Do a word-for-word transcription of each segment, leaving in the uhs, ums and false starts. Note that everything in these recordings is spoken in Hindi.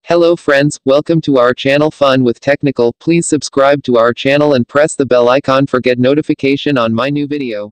Hello friends, welcome to our channel Fun with Technical. Please subscribe to our channel and press the bell icon for get notification on my new video.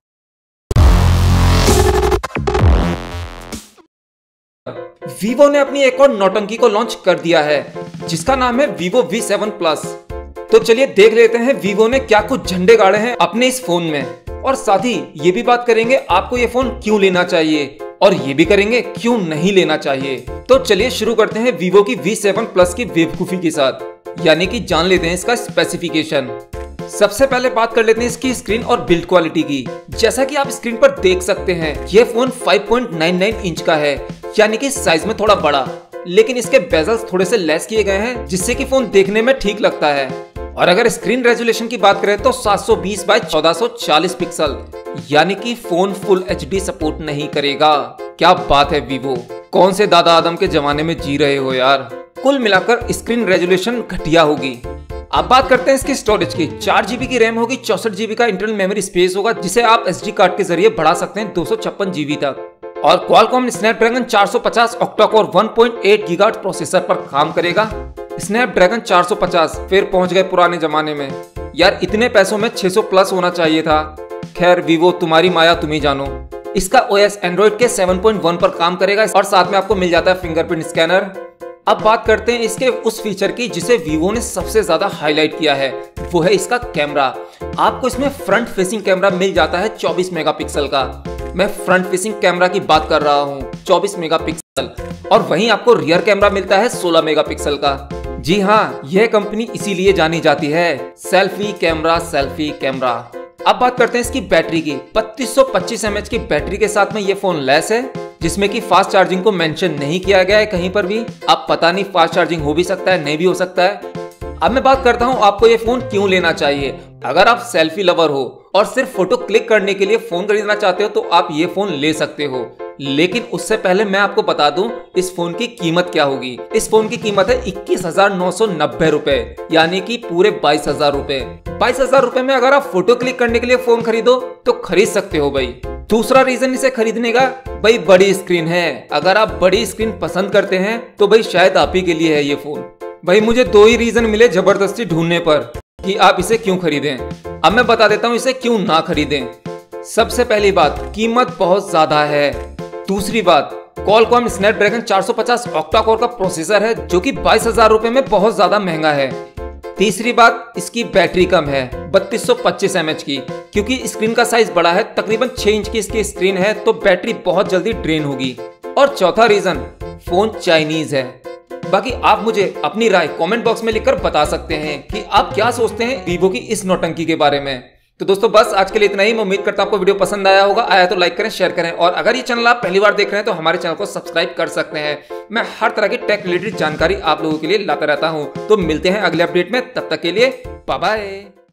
Vivo ने अपनी एक और नौटंकी को लॉन्च कर दिया है जिसका नाम है वीवो वी सेवन प्लस। तो चलिए देख लेते हैं वीवो ने क्या कुछ झंडे गाड़े हैं अपने इस फोन में, और साथ ही ये भी बात करेंगे आपको ये फोन क्यों लेना चाहिए, और ये भी करेंगे क्यों नहीं लेना चाहिए। तो चलिए शुरू करते हैं वीवो की वी सेवन प्लस की बेवकूफी के साथ, यानी कि जान लेते हैं इसका स्पेसिफिकेशन। सबसे पहले बात कर लेते हैं इसकी स्क्रीन और बिल्ड क्वालिटी की। जैसा कि आप स्क्रीन पर देख सकते हैं ये phone five point nine nine inch का है, यानी कि साइज में थोड़ा बड़ा, लेकिन इसके बेजल्स थोड़े से लेस किए गए हैं जिससे कि फोन देखने में ठीक लगता है। और अगर स्क्रीन रेजोल्यूशन की बात करें तो सात सौ बीस बाय चौदह सौ चालीस पिक्सल, यानी कि फोन फुल एचडी सपोर्ट नहीं करेगा। क्या बात है वीवो, कौन से दादा आदम के जमाने में जी रहे हो यार। कुल मिलाकर स्क्रीन रेजोल्यूशन घटिया होगी। अब बात करते हैं इसकी स्टोरेज की। चार जीबी की रैम होगी, चौसठ जीबी का इंटरनल मेमोरी स्पेस होगा जिसे आप एसडी कार्ड के जरिए बढ़ा सकते हैं दो सौ छप्पन जीबी तक। और क्वालकॉम स्नैपड्रैगन चार सौ पचास octa core one point eight gigahertz processor पर काम करेगा। स्नैपड्रैगन चार सौ पचास फिर पहुंच गए पुराने जमाने में यार, इतने पैसों में छह सौ प्लस होना चाहिए था। खैर वीवो तुम्हारी माया तुम ही जानो। इसका ओएस एंड्रॉइड के सेवन पॉइंट वन पर काम करेगा और साथ में आपको मिल जाता है फिंगरप्रिंट स्कैनर। अब बात करते हैं इसके उस फीचर की जिसे वीवो ने सबसे ज्यादा हाईलाइट किया है, वो है इसका कैमरा। आपको इसमें फ्रंट फेसिंग कैमरा मिल जाता है चौबीस मेगापिक्सल का। मैं फ्रंट फेसिंग कैमरा की बात कर रहा हूँ, चौबीस मेगापिक्सल। और वहीं आपको रियर कैमरा मिलता है सोलह मेगापिक्सल का। जी हाँ, यह कंपनी इसीलिए जानी जाती है, सेल्फी कैमरा सेल्फी कैमरा। अब बात करते हैं इसकी बैटरी की। बत्तीस सौ पच्चीस एम एच की बैटरी के साथ में ये फोन लेस है, जिसमें कि फास्ट चार्जिंग को मेंशन नहीं किया गया है कहीं पर भी। अब पता नहीं फास्ट चार्जिंग हो भी सकता है, नहीं भी हो सकता है। अब मैं बात करता हूं आपको ये फोन क्यों लेना चाहिए। अगर आप सेल्फी लवर हो और सिर्फ फोटो क्लिक करने के लिए फोन खरीदना चाहते हो तो आप ये फोन ले सकते हो, लेकिन उससे पहले मैं आपको बता दूं इस फोन की कीमत क्या होगी। इस फोन की कीमत है इक्कीस हजार नौ सौ नब्बे रुपए, यानी कि पूरे बाईस हजार रुपए। बाईस हजार रुपए में अगर आप फोटो क्लिक करने के लिए फोन खरीदो तो खरीद सकते हो भाई। दूसरा रीजन इसे खरीदने का, भाई बड़ी स्क्रीन है। अगर आप बड़ी स्क्रीन पसंद करते हैं तो भाई शायद आप ही के लिए है ये फोन। भाई मुझे दो ही रीजन मिले जबरदस्ती ढूंढने पर कि आप इसे क्यों खरीदें। अब मैं बता देता हूं इसे क्यों ना खरीदें। सबसे पहली बात, कीमत बहुत ज्यादा है। दूसरी बात, क्वालकॉम स्नैपड्रैगन चार सौ पचास ऑक्टा कोर का प्रोसेसर है जो कि बाईस हजार रुपए में बहुत ज्यादा महंगा है। तीसरी बात, इसकी बैटरी कम है बत्तीस सौ पच्चीस एम एच की, क्योंकि स्क्रीन का साइज बड़ा है, तकरीबन छह इंच की इसकी स्क्रीन है, तो बैटरी बहुत जल्दी ड्रेन होगी। और चौथा रीजन, फोन चाइनीज है। बाकी आप मुझे अपनी राय कमेंट बॉक्स में लिखकर बता सकते हैं कि आप क्या सोचते हैं वीवो की इस नौटंकी के बारे में। तो दोस्तों बस आज के लिए इतना ही। मैं उम्मीद करता हूं आपको वीडियो पसंद आया होगा। आया तो लाइक करें, शेयर करें, और अगर ये चैनल आप पहली बार देख रहे हैं तो हमारे चैनल को सब्सक्राइब कर सकते हैं। मैं हर तरह की टेक रिलेटेड जानकारी आप लोगों के लिए लाता रहता हूं। तो मिलते हैं अगले अपडेट में, तब तक के लिए बाय बाय।